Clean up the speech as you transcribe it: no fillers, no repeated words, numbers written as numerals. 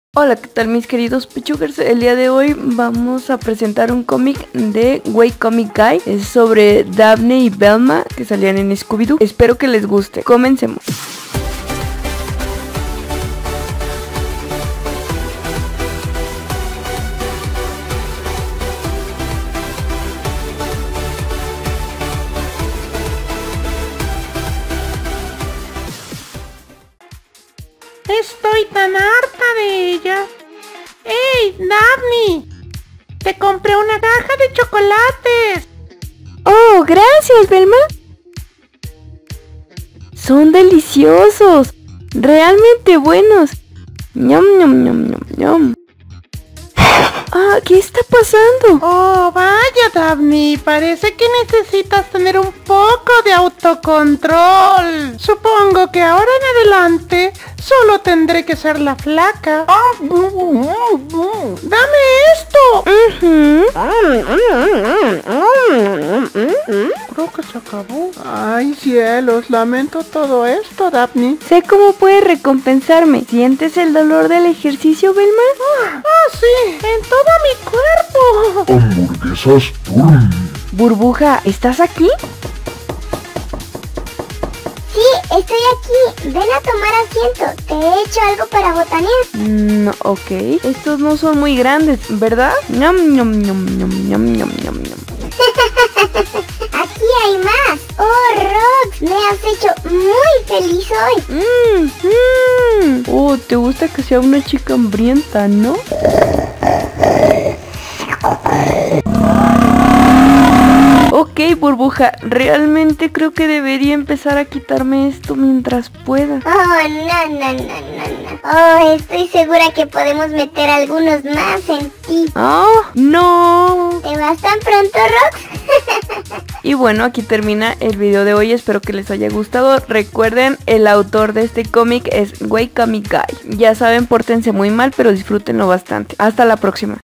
Hola, ¿qué tal mis queridos Pichugers? El día de hoy vamos a presentar un cómic de Webcomic Guy. Es sobre Daphne y Velma que salían en Scooby-Doo. Espero que les guste. Comencemos. Estoy tan harta de ella. ¡Hey, Daphne! Te compré una caja de chocolates. ¡Oh, gracias, Velma! Son deliciosos. Realmente buenos. ¡Ñam, ñam, ñam, ñam, ñam! Ah, ¿qué está pasando? Oh, vaya, Daphne. Parece que necesitas tener un poco de autocontrol. Supongo que ahora en adelante solo tendré que ser la flaca. ¡Dame esto! Creo que se acabó. Ay, cielos, lamento todo esto, Daphne. Sé cómo puedes recompensarme. ¿Sientes el dolor del ejercicio, Velma? Sí, en todo mi cuerpo. Hamburguesas Turm. Burbuja, ¿estás aquí? Sí, estoy aquí. Ven a tomar asiento. Te he hecho algo para botanear. Ok. Estos no son muy grandes, ¿verdad? Ñam, ñam, ñam, ñam, ñam, ñam, ñam, ñam. Aquí hay más. Oh, Rox, me has hecho muy feliz hoy. Oh, te gusta que sea una chica hambrienta, ¿no? Ok, Burbuja, realmente creo que debería empezar a quitarme esto mientras pueda. Oh, no. Oh, estoy segura que podemos meter algunos más en ti. ¡Ah! ¡No! ¿Te vas tan pronto, Rox? Y bueno, aquí termina el video de hoy. Espero que les haya gustado. Recuerden, el autor de este cómic es Webcomic Guy. Ya saben, pórtense muy mal, pero disfrútenlo bastante. Hasta la próxima.